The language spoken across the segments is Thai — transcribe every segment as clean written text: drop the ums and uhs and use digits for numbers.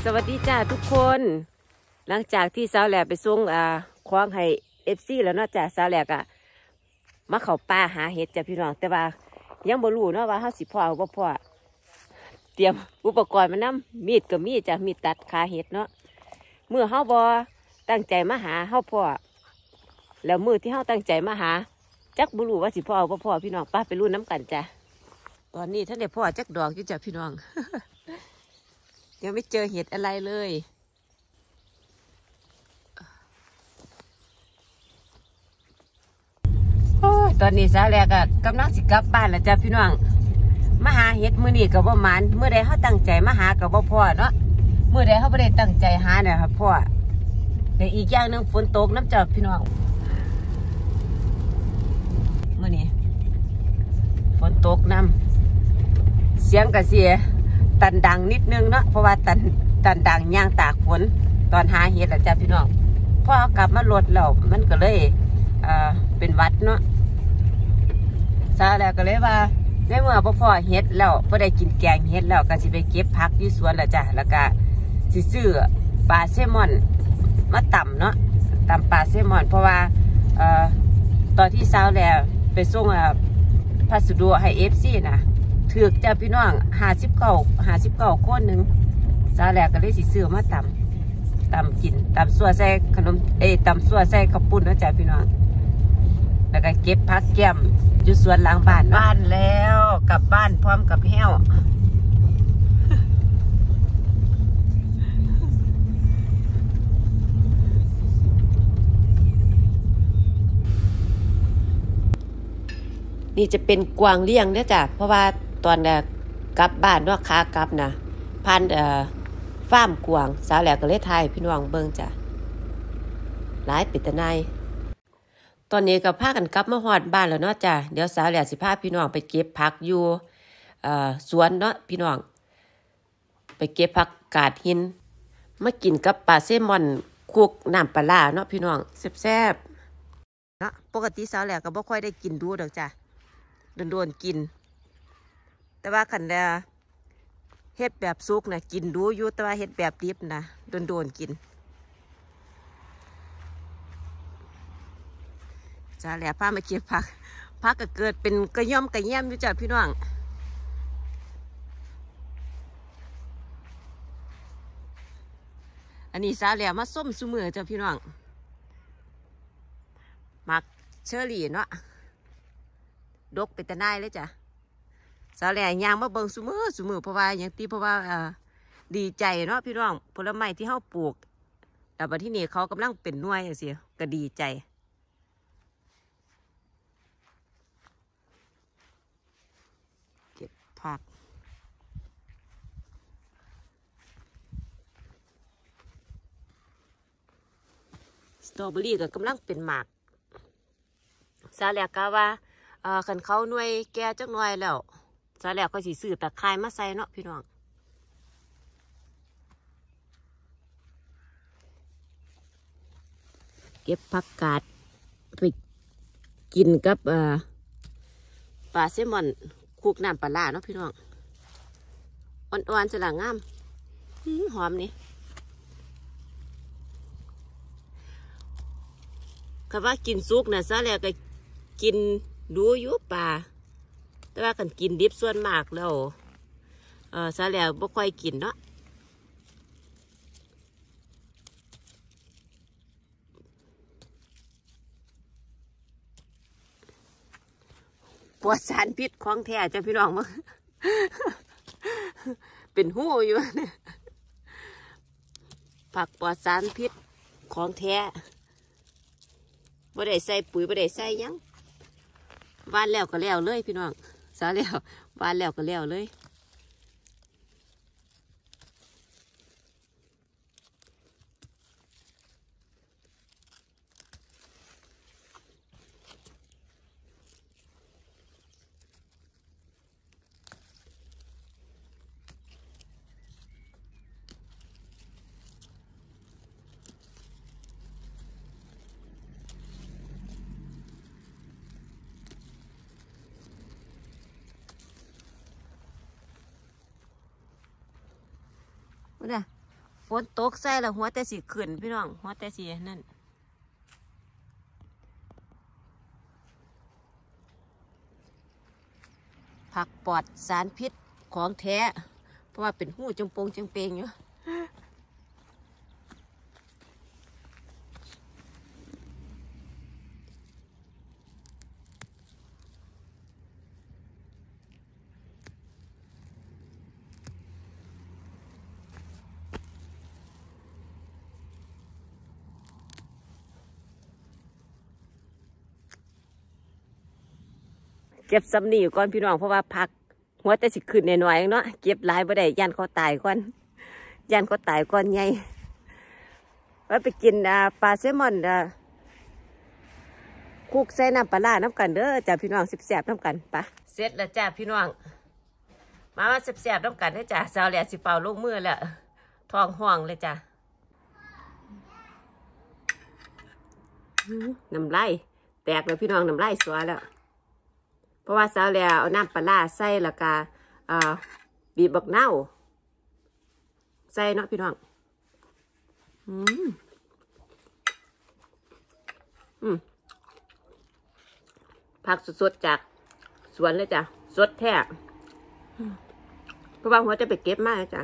สวัสดีจ้าทุกคนหลังจากที่สาวแหลกไปส่งคว้างให้FCแล้วเนาะจ้าสาวแหลกมาเข้าป่าหาเห็ดจ้าพี่น้องแต่ว่ายังบ่รู้เนาะว่าเฮาสิพ่อหรือบ่พ่อเตรียมอุปกรณ์มานำมีดก็มีจ้ามีดตัดขาเห็ดเนาะเมื่อเฮาบ่ตั้งใจมาหาเฮาพ่อแล้วมื้อที่เฮาตั้งใจมาหาจักบ่รู้ว่าสิพ่อหรือบ่พ่อพี่น้องป้าไปลุ้นน้ำกันจ้าตอนนี้ท่านได้พ่อจักดอกอยู่จ้าพี่น้อง ยังไม่เจอเห็ดอะไรเลยตอนนี้สาวแรกกำลังสิกลับบ้านแล้วจ้ะพี่น้องมาหาเห็ดมื้อนี้กับว่ามันเมื่อใดเขาตั้งใจมาหากับว่าพ่อเนาะเมื่อใดเขาไม่ได้ตั้งใจหาเนี่ยครับพ่อแต่อีกอย่างหนึ่งฝนตกน้ำจ้ะพี่น้องมื้อนี้ฝนตกน้ำเสียงกระเสียตันดังนิดนึงเนาะเพราะว่าตันดังย่างตากฝนตอนหาเห็ดอะจ้ะพี่น้องพอกลับมาลดแล้วมันก็เลยเป็นวัดเนาะซาแล้วก็เลยว่าในเมื่อพ่อเห็ดแล้วพอได้กินแกงเห็ดแล้วก็สิไปเก็บผักที่สวนแล้วจ้ะแล้วก็สิซื้อปลาแซลมอนมาตำเนาะตำปลาแซลมอนเพราะว่าตอนที่ซาแล้วไปส่งพัสดุให้FCนะถือจ้าพี่น้อง59คนหนึ่งซาแหลกก็เลยสิซื้อมาตำกินตำซั่วใส่ขนมตำซั่วใส่ข้าวปุ้นนะจ้าพี่น้องแล้วก็เก็บผักแก้มอยู่สวนหลังบ้านแล้วกลับบ้านพร้อมกับแห้วนี่จะเป็นกวางเลี้ยงเนี่ยจ้ะเพราะว่าตอนกลับบ้านเนาะขากลับนะพันฟาร์มกวางสาวแหลกก็เลยถ่ายพี่น้องเบิ่งจ้ะหลายปิดตาในตอนนี้ก็พากันกลับมาฮอดบ้านแล้วเนาะจ้ะเดี๋ยวสาวแหลกสิพาพี่น้องไปเก็บผักอยู่สวนเนาะพี่น้องไปเก็บผักกาดหินมากินกับปลาแซลมอนคุกน้ำปลาร้าเนาะพี่น้องแซ่บๆเนาะปกติสาวแหลกก็บ่ค่อยได้กินดูดอกจ้ะโดนกินแต่ว่าขันเฮ็ดแบบซุกนะกินดูอยู่แต่ว่าเฮ็ดแบบดิบนะโดนกินจ้าแหล่พามาเก็บผักก็เกิดเป็นกระย่อมกระแย้มอยู่จ้ะพี่น้องอันนี้สาแหล่มาส้มซุมือจ้ะพี่น้องมักเชอรี่เนาะดกเป็นตะไนเลยจ้ะสาวแหล่ยางมาเบิ่งซุมือเพราะว่าอย่างที่เพราะว่าดีใจเนาะพี่น้องผลไม้ที่เฮาปลูกแต่บัดที่นี่เขากำลังเป็นหน่วยจังซี่ก็ดีใจเก็บผักสตรอเบอรี่ก็กำลังเป็นหมากสาวแหล่กะว่าคันเขาหน่วยแก่จักหน่วยแล้วซะแล้วก็สิซื้อตะไคร้มาใส่เนาะพี่น้องเก็บผักกาดไปกินกับปลาแซลมอนคุกน้ำปลาร้าเนาะพี่น้องอ่อนๆสลังงามหอมนี่คำว่ากินซุกนะซะแล้วก็กินดูอยู่ป่าแต่ว่ากันกินดิบส่วนมากแล้วซะแล้วบ่ค่อยกินเนาะปวดสารพิษของแท้จ้ะพี่น้องมั้ง เป็นหู้อยู่เนี่ยผักปลอดสารพิษของแท้บ่ได้ใส่ปุ๋ยบ่ได้ใส่ยังวานแล้วก็แล้วเลยพี่น้องสาแล้ววานแล้วก็แล้วเลยฝนตกใส่แล้วหัวแต่สีขึ้นพี่น้องหัวแต่สีนั่นผักปลอดสารพิษของแท้เพราะว่าเป็นหูจงปงจงเปงอยู่เก็บซ้ำนี่ก่อนพี่น้องเพราะว่าผักหัวแต่สิขึ้นหน่อยๆเนาะเก็บหลายบ่ได้ยันเขาตายก่อนยันเขาตายก่อนใหญ่ว่าไปกินปลาแซลมอนคุกใส่น้ำปลาร้าน้ำกันเด้อจ้าพี่น้องแซ่บๆน้ำกันปะเสร็จแล้วจ้าพี่น้องมาแซ่บๆน้ำกันเด้อจ้าสาวแหล่สิเป่าลูกมือแล้วท้องห่วงเลยจ้าน้ำลายแตกเลยพี่น้องน้ำลายสัวแล้วเพราะว่าสาวแล้วเอาน้ำปลาร้าใส่แล้วก็บีบบักเน่าใส่เนาะพี่น้องผักสดๆจากสวนเลยจ้ะสดแท้เพราะว่าหัวจะไปเก็บมากจ้ะ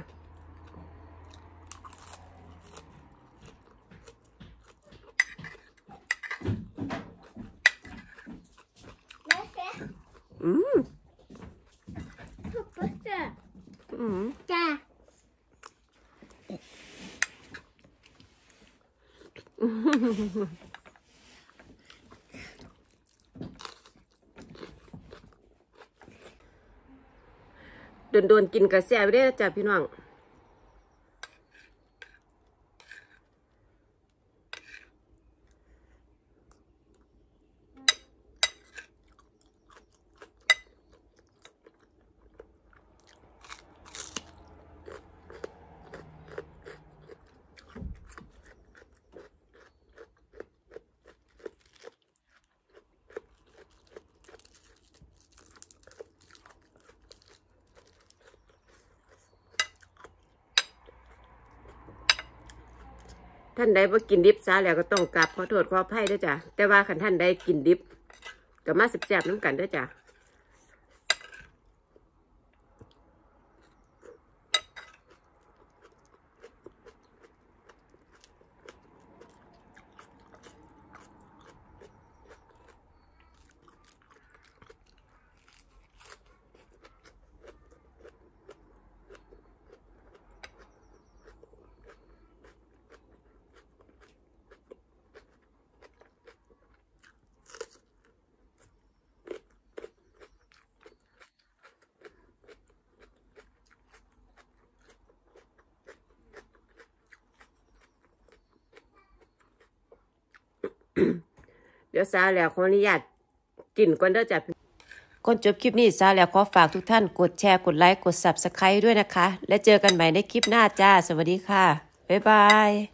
จ้าโดนกินกระแสไปได้จ้ะพี่น้องท่านใดบ่กินดิบซะแล้วก็ต้องกราบขอโทษขออภัยด้วยจ้ะแต่ว่าคันท่านใดกินดิบก็มาแซ่บๆน้ำกันด้วยจ้ะเดี๋ยวสาวแล้วขออนุญาตกินก่อนเด้อจ้ะก่อนจบคลิปนี้สาวแล้วขอฝากทุกท่านกดแชร์กดไลค์กด Subscribe ด้วยนะคะและเจอกันใหม่ในคลิปหน้าจ้าสวัสดีค่ะบ๊ายบาย